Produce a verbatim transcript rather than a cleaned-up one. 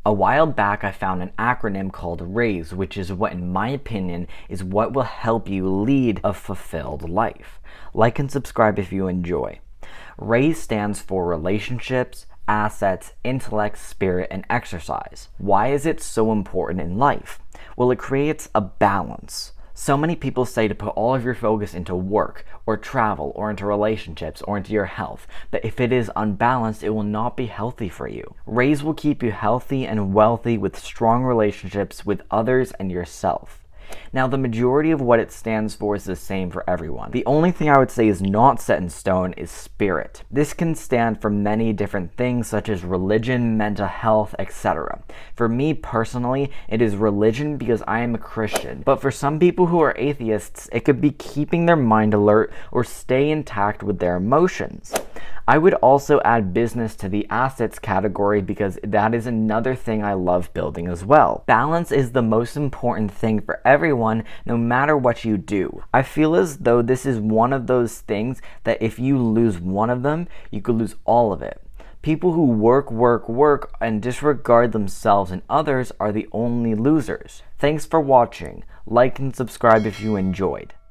A while back I found an acronym called RAISE, which is what, in my opinion, is what will help you lead a fulfilled life. Like and subscribe if you enjoy. RAISE stands for relationships, assets, intellect, spirit, and exercise. Why is it so important in life? Well, it creates a balance. So many people say to put all of your focus into work, or travel, or into relationships, or into your health, but if it is unbalanced, it will not be healthy for you. RAISE will keep you healthy and wealthy with strong relationships with others and yourself. Now, the majority of what it stands for is the same for everyone. The only thing I would say is not set in stone is spirit. This can stand for many different things such as religion, mental health, et cetera. For me personally, it is religion because I am a Christian. But for some people who are atheists, it could be keeping their mind alert or stay intact with their emotions. I would also add business to the assets category because that is another thing I love building as well. Balance is the most important thing for everyone, no matter what you do. I feel as though this is one of those things that if you lose one of them, you could lose all of it. People who work, work, work and disregard themselves and others are the only losers. Thanks for watching. Like and subscribe if you enjoyed.